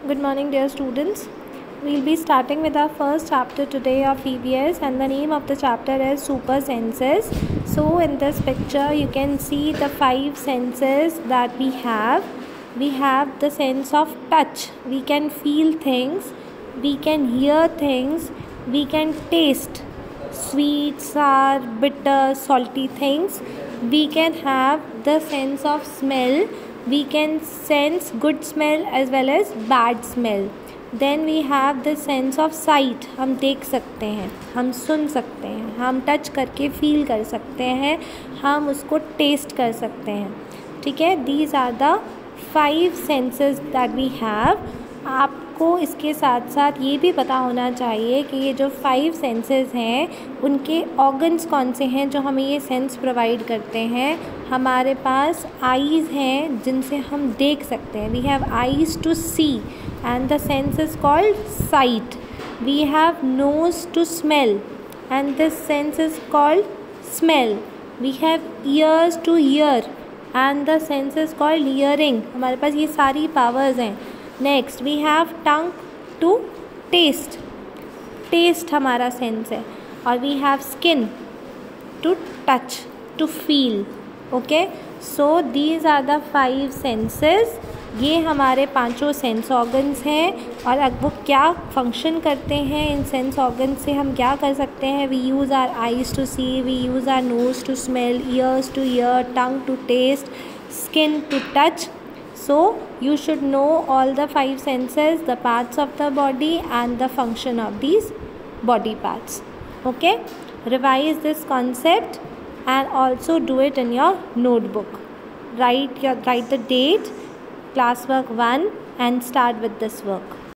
Good morning, dear students. We'll be starting with our first chapter today of EVS, and the name of the chapter is Super Senses. So in this picture you can see the 5 senses that we have. We have the sense of touch. We can feel things, we can hear things, we can taste sweet, sour, bitter, salty things. We can have the sense of smell. We can sense good smell as well as bad smell. Then we have the sense of sight. हम देख सकते हैं, हम सुन सकते हैं, हम touch करके feel कर सकते हैं, हम उसको टेस्ट कर सकते हैं. ठीक है, these are the 5 senses that we have. आपको इसके साथ साथ ये भी पता होना चाहिए कि ये जो 5 सेंसेस हैं उनके ऑर्गन्स कौन से हैं जो हमें ये सेंस प्रोवाइड करते हैं. हमारे पास आईज़ हैं जिनसे हम देख सकते हैं. We have eyes to see and the sense is called sight. We have nose to smell and this sense is called smell. We have ears to hear and the sense is called hearing. हमारे पास ये सारी powers हैं. Next we have tongue to taste. Taste हमारा sense है. और we have skin to touch, to feel. Okay, so these are the 5 senses. ये हमारे 5 sense organs हैं और अब वो क्या फंक्शन करते हैं. इन सेंस ऑर्गन से हम क्या कर सकते हैं. We use our eyes to see, we use our nose to smell, ears to hear, tongue to taste, skin to touch. So you should know all the 5 senses, the parts of the body and the function of these body parts. Okay, revise this concept and also do it in your notebook. Write the date, classwork 1 and start with this work.